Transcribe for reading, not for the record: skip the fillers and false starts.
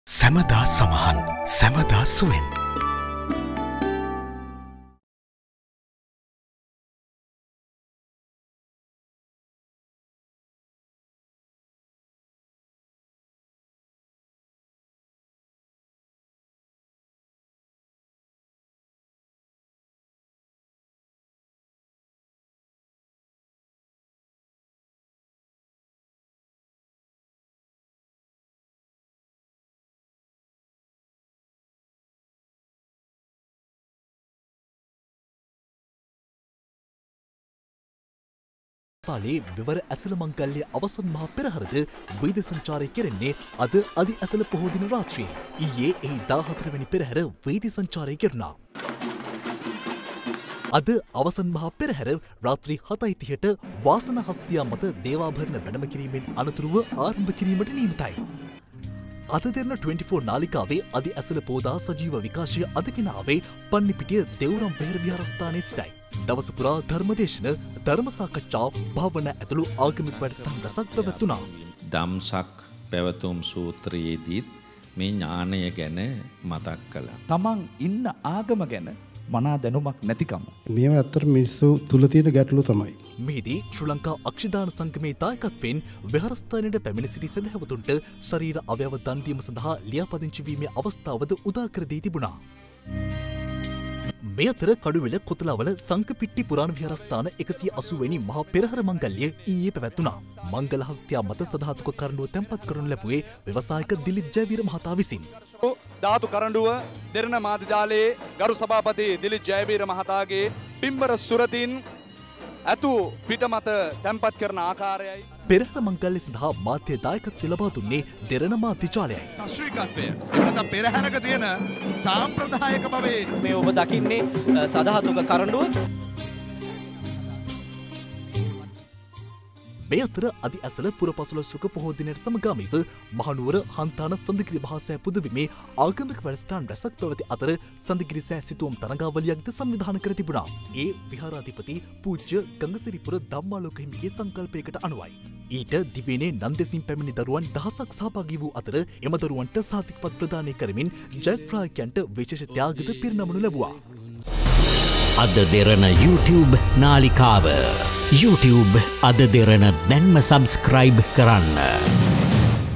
සැමදා සමහන් සැමදා සුවෙන් පාලේ මෙවර ඇසළ මංගල්‍ය අවසන් මහා පෙරහරද වෛද සංචාරය කෙරෙන්නේ අද අදි ඇසළ පොහෝ දින රාත්‍රියේ. ඊයේ එහි 14 වෙනි පෙරහැර වෛද සංචාරය කෙරුණා. අද අවසන් මහා පෙරහැර රාත්‍රී 7:30ට වාසන හස්තියා මත දේවාභරණ වැඩම කිරීමෙන් අනතුරුව ආරම්භ කිරීමට නියමිතයි. අද දෙරණ 24 නාලිකාවේ අදි ඇසළ පෝදා සජීව විකාශය අදගෙන ආවේ පන්නිපිටිය දෙව්රම් වෙහෙර විහාරස්ථානයේ සිටයි. දවස පුරා ධර්මදේශන, ධර්ම සාකච්ඡා, භාවනා ඇතුළු ආගමික වැඩසටහන් රැසක් පැවැත්වුණා. දම්සක් පැවතුම් සූත්‍රයේදීත් මේ ඥානය ගැන මතක් කළා. තමන් ඉන්න ආගම ගැන මනා දැනුමක් නැතිකම. මේව ඇත්තට මිනිස්සු තුල තියෙන ගැටලු තමයි. මෙහිදී ශ්‍රී ලංකා අක්ෂිදාන සංගමේ දායකත්වයෙන් විහාරස්ථානයට පැමිණ සිටි සදහැවතුන්ට ශරීර අවයව දන් දීම සඳහා ලියාපදිංචි වීමේ අවස්ථාවද උදා කර දී තිබුණා. මේ අතර කඩුවෙල කොතලාවල සංකපිට්ටි පුරාණ විහාරස්ථාන 180 වෙනි මහා පෙරහර මංගල්‍ය ඊයේ පැවැත්වුණා. මංගල හස්තියා මත සදාතුක කරඬුව තැන්පත් කරනු ලැබුවේ ව්‍යවසායක දිලිත් ජයවීර මහතා විසින්. ධාතු කරඬුව දෙරණ මාධ්‍යාලයේ ගරු සභාපති දිලිත් ජයවීර මහතාගේ පිම්බර සුරතින් ඇතු පිට මත තැන්පත් කරන ආකාරයයි. පෙරහර මංගල්‍ය සඳහා මාධ්‍ය දායකත්වය ලබා දුන්නේ දෙරණ මාධ්‍යාලයයි. සශ්‍රීකත්වය එවනත පෙරහැරක තියෙන සාම්ප්‍රදායක බවේ මේ ඔබ දකින්නේ සදහතුක කරඬුව. මේ අතර අදි ඇසළ පුරපසළොස්වක පොහෝ දිනයට සමගාමීව මහනුවර හන්තාන සඳගිරි මහසෑ පුදබිමේ ආගමික වැඩසටහන් රැසක් පැවති අතර සඳගිරි සෑ සිතුවම් තරඟාවලියක්ද සංවිධානය කර තිබුණා. ඒ විහාරාධිපති පූජ්‍ය ගංගසිරිපුර ධම්මාලෝක හිමිගේ සංකල්පයකට අනුවයි. ඊට දිවයිනේ නන්දෙසින් පැමිණි දරුවන් දහසක් සහභාගී වූ අතර එම දරුවන්ට සහතිකපත් ප්‍රදානය කරමින් ජයග්‍රාහකයන්ට විශේෂ ත්‍යාගද පිරිනමනු ලැබුවා. අද දෙරණ YouTube නාලිකාව YouTube අද දෙරණ දැන්ම සබස්ක්‍රයිබ් කරන්න.